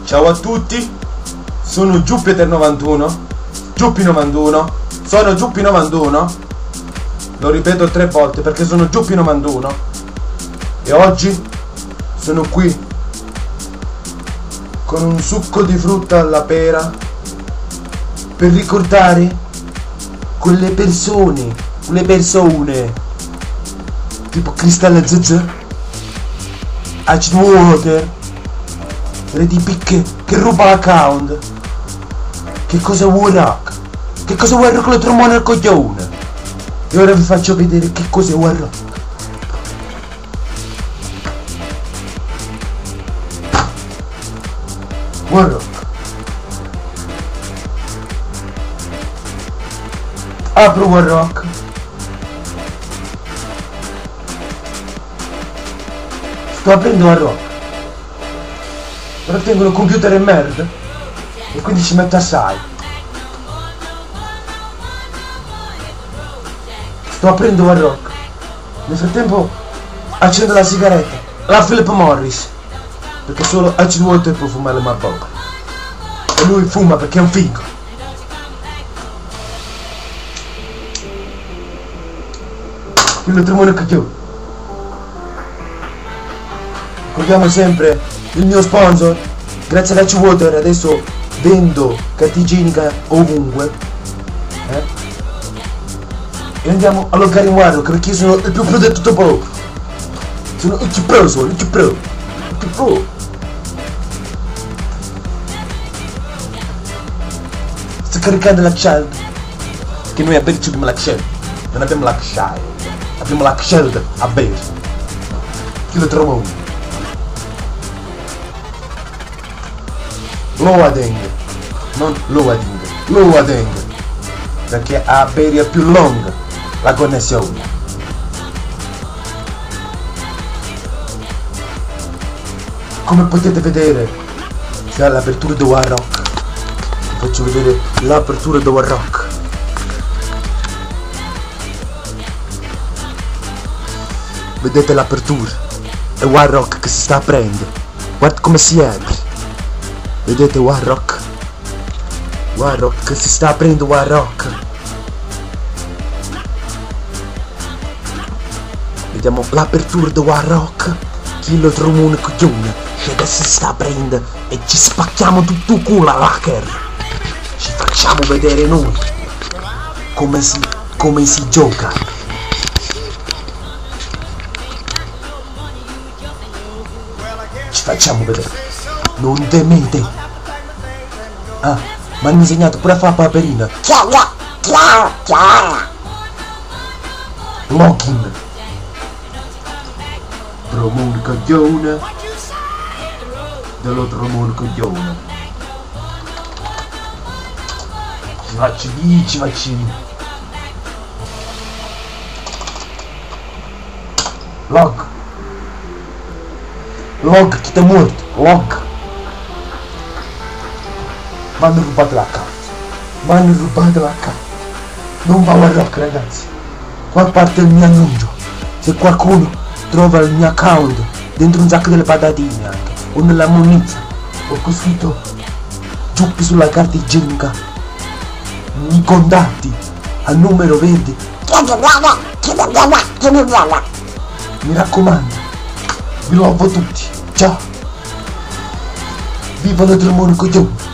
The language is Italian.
Ciao a tutti, sono Jupiter91, Giuppi91, sono Giuppi91, lo ripeto 3 volte perché sono Giuppi91 e oggi sono qui con un succo di frutta alla pera per ricordare quelle persone tipo Crystal ZZ, Acid Water, Ready Pick che ruba l'account. Che cosa vuoi Rock? Che cosa vuoi Rock? Lo trovo nel coglione. E ora vi faccio vedere che cosa vuoi Rock. Warrock. Apro Warrock. Sto aprendo Warrock. Però tengo un computer e merda e quindi ci metto assai. Sto aprendo Warrock. Nel frattempo accendo la sigaretta, la Philip Morris, perché solo Acid Water può fumare la bocca e lui fuma perché è un figo. Quello tremone coglione. Ricordiamo sempre il mio sponsor. Grazie ad Acid Water adesso vendo carta igienica ovunque, e andiamo a loggare in Warrock perché io sono il più pro di tutto proprio. Sono il più pro, sono il più pro. Il più pro. Sto caricando la child, che noi a bere abbiamo la child, non abbiamo la child, abbiamo la child a bere. Chi lo trovo uno? Loading, non loading, loading, perché a bere è più lunga la connessione. Come potete vedere c'è l'apertura di Warrock. Vi faccio vedere l'apertura di Warrock. Vedete l'apertura, è Warrock che si sta aprendo. Guarda come si apre. Vedete Warrock? Warrock che si sta aprendo Warrock. Vediamo l'apertura di Warrock. Chi lo trovo un coglione che adesso si sta aprendo e ci spacchiamo tutto il culo all'hacker. Ci facciamo vedere noi come si gioca. Ci facciamo vedere. Non temete. Ah, mi hanno insegnato pure a fare la paperina. Login. Tromone coglione. Dello tromone coglione. Ci vaccini. Log. Log, chi ti è morto? Log. Mi hanno rubato l'account. Non va a Warrock ragazzi. Qua parte il mio annuncio. Se qualcuno trova il mio account dentro un sacco delle patatine anche, o nella munizia, ho scritto Giuppi sulla carta igienica, i contatti al numero verde. Mi raccomando, vi lovo tutti. Ciao. Viva la Tremone coglione.